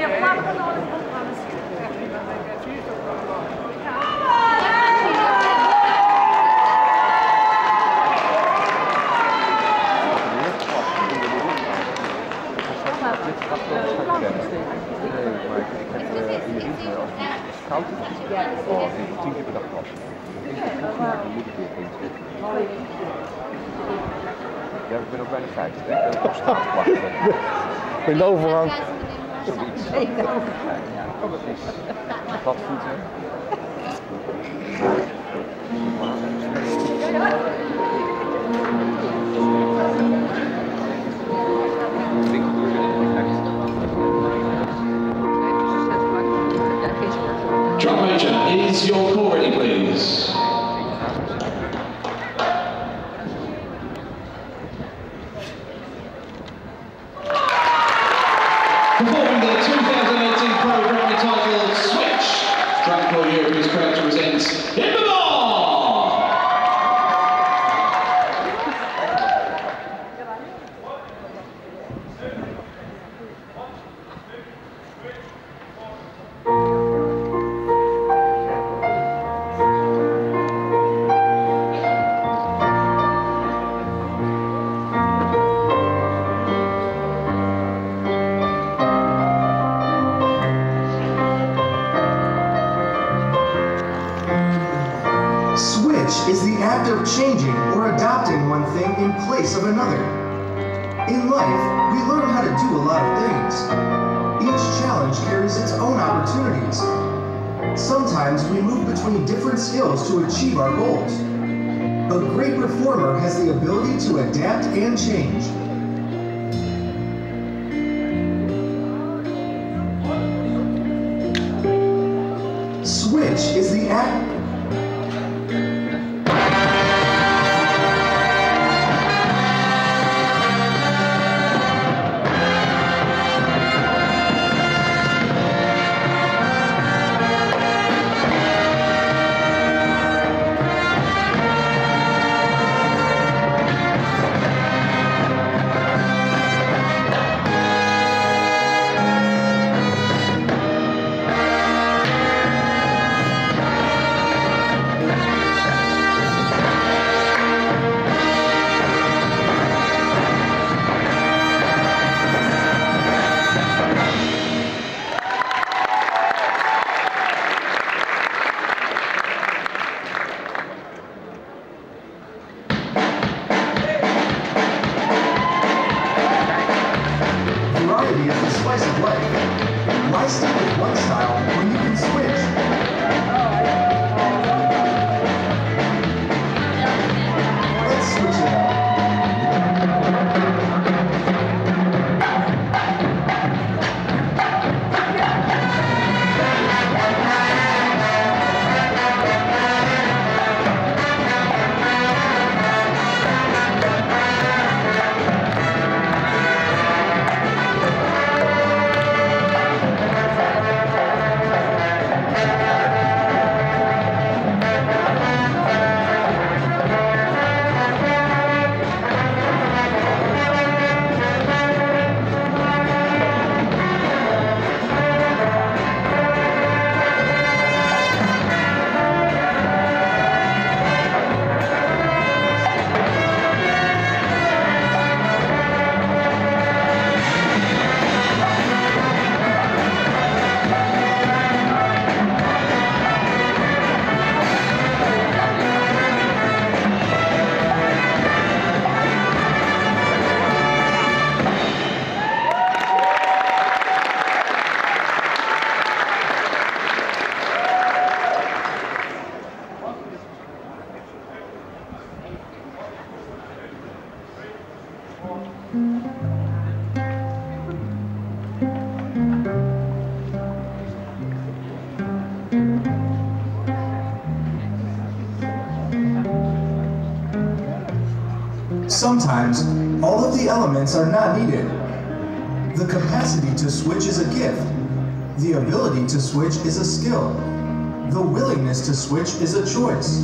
Ja, ik ben ook bijna 50, hè? Ik heb op wachten. Ik ben de overgang. Zoiets. Ja, precies. Badvoeten. Drum major, is your call ready, please? Performing the 2018 program entitled Switch, Drum Corps Europe is proud to present Invermore! Switch is the act of changing or adopting one thing in place of another. In life, we learn how to do a lot of things. Each challenge carries its own opportunities. Sometimes we move between different skills to achieve our goals. A great performer has the ability to adapt and change. Switch is the act. Variety is the spice of life. Why stick with one style when you can switch? Let's switch it up. Sometimes, all of the elements are not needed. The capacity to switch is a gift. The ability to switch is a skill. The willingness to switch is a choice.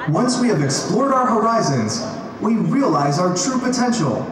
Once we have explored our horizons, we realize our true potential.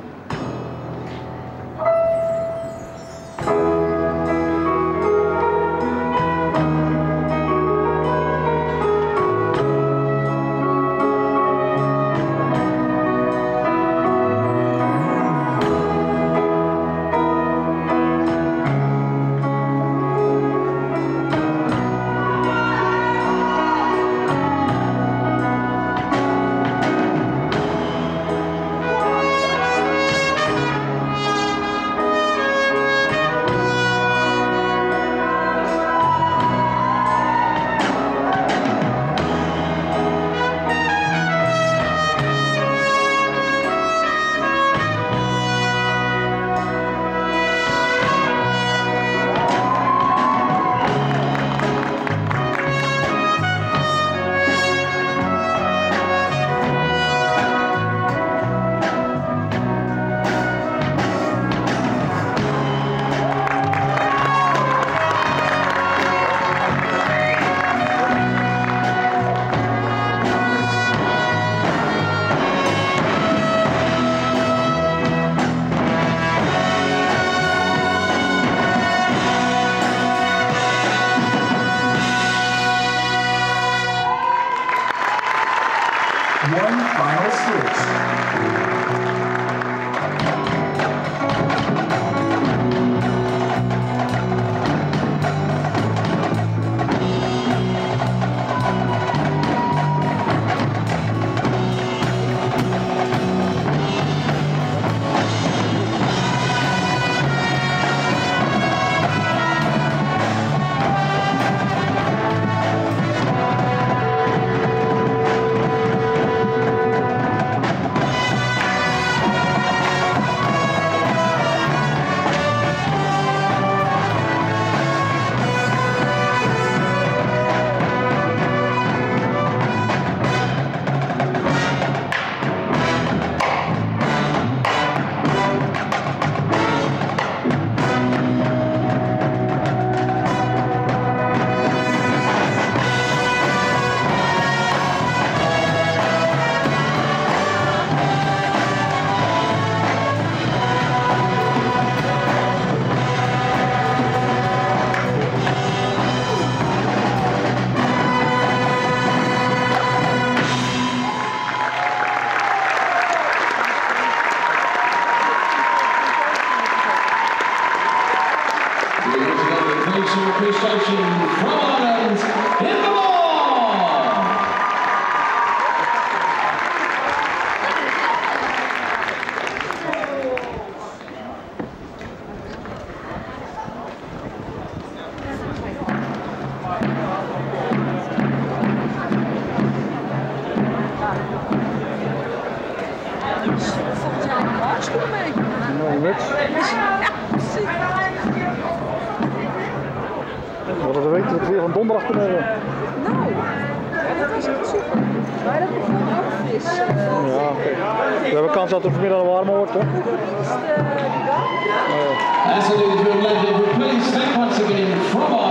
One final switch. Appreciation from Ireland in the ball! We weten dat we weer van donderdag kunnen hebben. Nou, dat was echt super. Maar dat begon ook fris. Ja, okay. We hebben kans dat het vanmiddag warmer wordt, hè? As it is, we'll let it please thank once again from